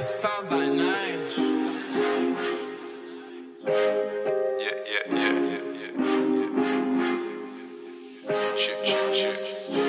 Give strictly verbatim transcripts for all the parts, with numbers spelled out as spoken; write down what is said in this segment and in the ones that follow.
Sounds like nice. Yeah, yeah, yeah, yeah, yeah, yeah. Shit, shit, shit.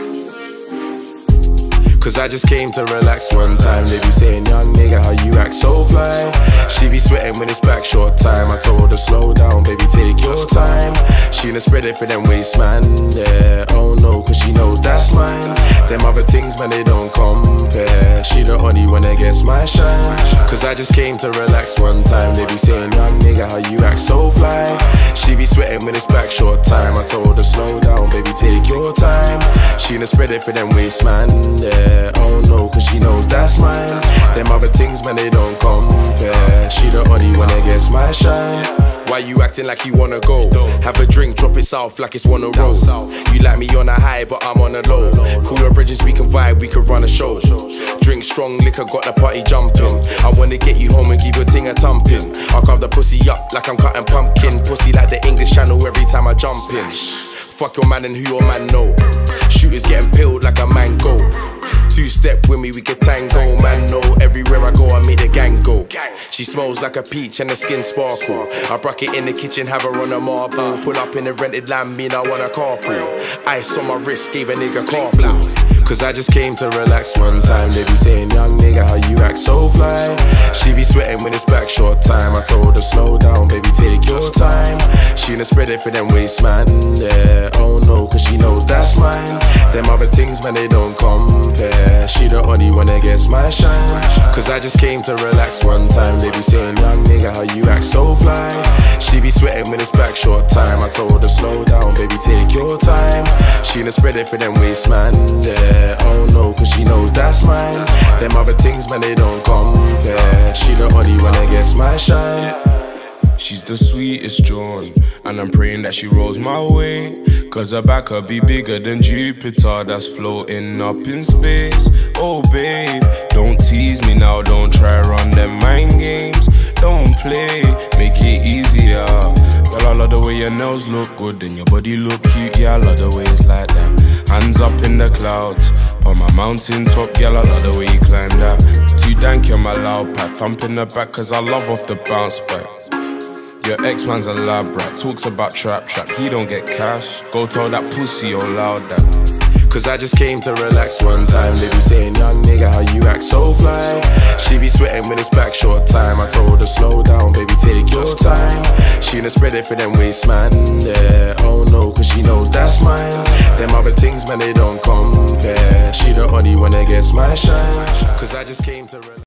Cause I just came to relax one time. They be saying, young nigga, how you act so fly. She be sweating when it's back short time. I told her, slow down, baby, take your time. She done spread it for them waist, man, yeah. Oh no, cause she knows that's mine. Them other things, man, they don't compare. She the only one that gets my shine. Cause I just came to relax one time. They be saying, young nigga, how you act so fly. She be sweating when it's back short time. I told her, slow down, baby, take your time. She done spread it for them waist, man, yeah. Oh no, cause she knows that's mine. Them other things, man, they don't compare. She the only one that gets my shine. Why you acting like you wanna go? Have a drink, drop it south like it's one a roll. You like me on a high, but I'm on a low. Cooler bridges, we can vibe, we can run a show. Drink strong liquor, got the party jumping. I wanna get you home and give your ting a thumping. I'll carve the pussy up like I'm cutting pumpkin. Pussy like the English Channel every time I jump in. Fuck your man and who your man know. Shooters getting peeled like a mango. Two step with me, we can tango. Man, no, everywhere I go, I make the gang go. She smells like a peach and the skin sparkle. I broke it in the kitchen, have her on a marble. Pull up in the rented land, mean I want a carpool. Ice on my wrist, gave a nigga carpool. Cause I just came to relax one time. They be saying, young nigga, how you act so fly. She be sweating when it's back short time. I told her, slow down, baby, take your time. She done spread it for them waist, man, yeah. Oh no, cause she knows that's mine. Them other things, man, they don't compare. She the only one that gets my shine. Cause I just came to relax one time. They be saying, young nigga, how you act so fly. She be sweating when it's back short time. I told her, slow down, baby, take your time. She done spread it for them waist, man, yeah. Oh no, cause she knows that's mine. Them other things, man, they don't compare. She the only one that gets my shine. She's the sweetest John, and I'm praying that she rolls my way. Cause her back could be bigger than Jupiter that's floating up in space. Oh babe, don't tease me now, don't try run them mind games. Don't play, make it easier. Girl, I love the way your nails look good and your body look cute. Yeah, I love the way it's like that. Hands up in the clouds, on my mountain top. Girl, I love the way you climb that. Too dank, you're my loud pack. Thump in the back cause I love off the bounce back. Your ex-man's a lab rat, talks about trap trap, he don't get cash. Go tell that pussy all loud that. Cause I just came to relax one time. They be saying, young nigga, how you act so fly. She be sweating when it's back short time. I told her, slow down, baby, take your time. She done spread it for them waist, man, yeah. Oh no, cause she knows that's mine. Them other things, man, they don't compare. She the only one that gets my shine. Cause I just came to relax.